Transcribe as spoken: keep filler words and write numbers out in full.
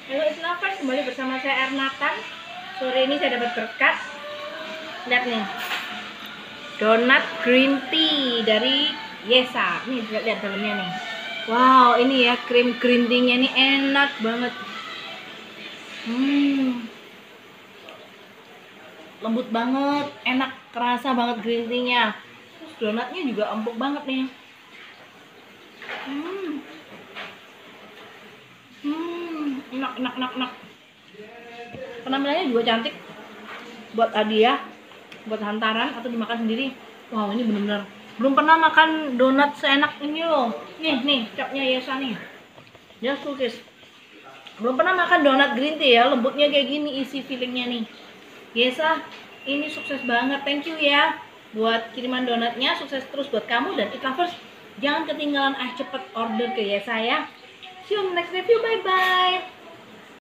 Halo EatLovers, kembali bersama saya Ernatan. Sore ini saya dapat berkat. Lihat nih, donat green tea dari Yesa. Nih lihat, lihat dalamnya nih. Wow, ini ya krim green tea-nya ini enak banget. Hmm, lembut banget, enak, kerasa banget green tea-nya. Terus donatnya juga empuk banget nih. Hmm, hmm, enak, enak, enak, enak. Penampilannya juga cantik. Buat hadiah, buat hantaran atau dimakan sendiri. Wow, ini bener-bener belum pernah makan donat seenak ini loh. Nih, nih, capnya Yesa nih. Dia cookies. Belum pernah makan donat green tea ya, lembutnya kayak gini isi fillingnya nih. Yesa, ini sukses banget. Thank you ya buat kiriman donatnya. Sukses terus buat kamu dan EatLovers. Jangan ketinggalan, ah cepet order ke Yesa ya. See you on the next review. Bye bye.